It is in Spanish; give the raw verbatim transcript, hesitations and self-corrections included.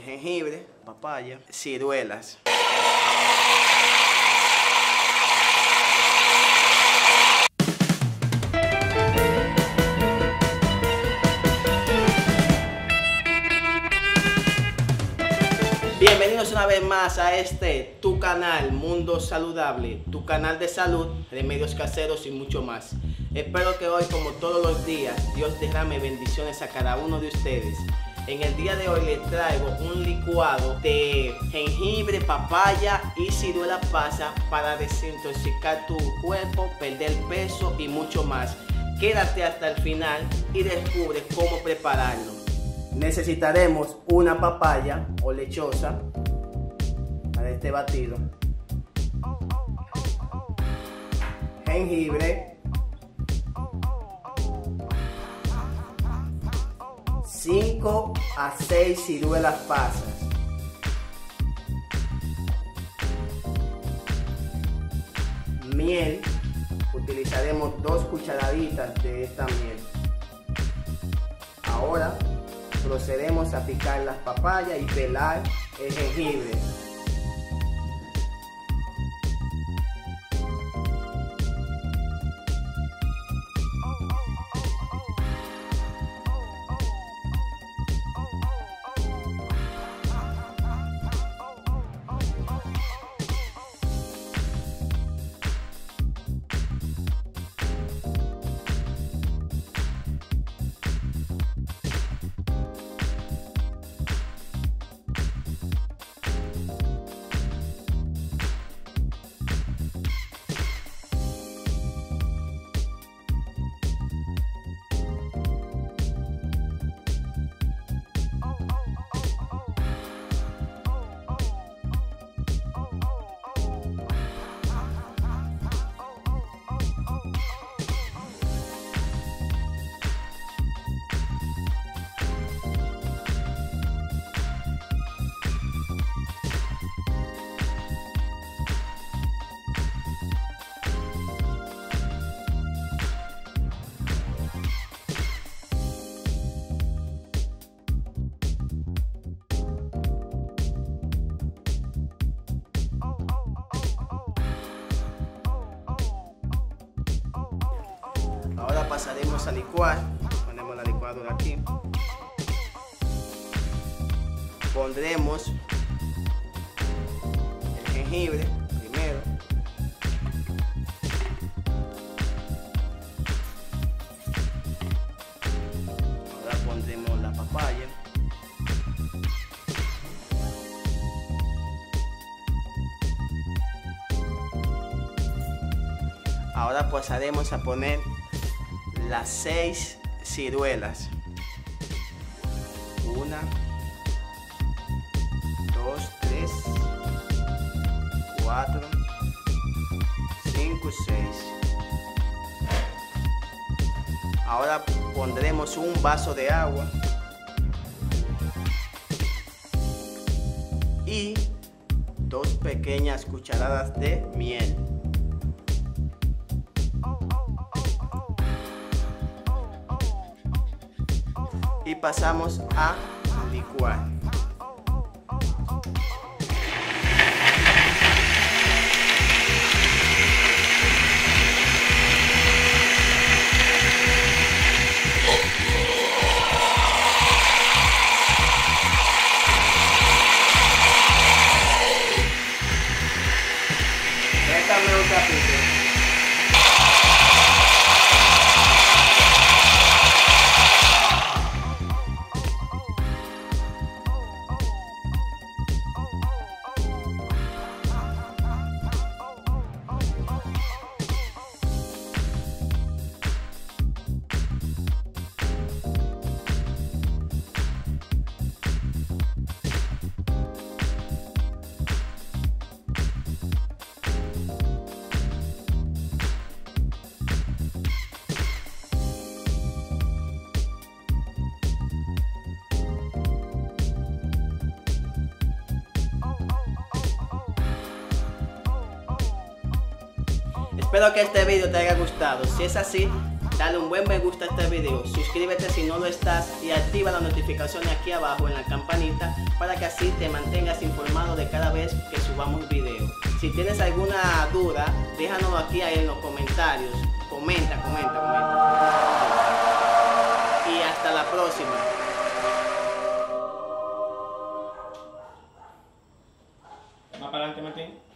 jengibre, papaya, ciruelas. Bienvenidos una vez más a este, tu canal Mundo Saludable, tu canal de salud, remedios caseros y mucho más. Espero que hoy, como todos los días, Dios derrame bendiciones a cada uno de ustedes. En el día de hoy les traigo un licuado de jengibre, papaya y ciruela pasa para desintoxicar tu cuerpo, perder peso y mucho más. Quédate hasta el final y descubre cómo prepararlo. Necesitaremos una papaya o lechosa para este batido, jengibre, cinco a seis ciruelas pasas, miel, utilizaremos dos cucharaditas de esta miel. Ahora procedemos a picar las papayas y pelar el jengibre. Ahora pasaremos a licuar. Ponemos la licuadora aquí. Pondremos el jengibre primero. Ahora pondremos la papaya. Ahora pasaremos a poner las seis ciruelas. Una, dos, tres, cuatro, cinco, seis. Ahora pondremos un vaso de agua y dos pequeñas cucharadas de miel. Y pasamos a licuar. Déjame un ratito. Espero que este video te haya gustado. Si es así, Dale un buen me gusta a este video, suscríbete si no lo estás y activa las notificaciones aquí abajo en la campanita para que así te mantengas informado de cada vez que subamos video. Si tienes alguna duda, déjanoslo aquí en los comentarios. Comenta, comenta, comenta. Y hasta la próxima. Más para adelante, Martín.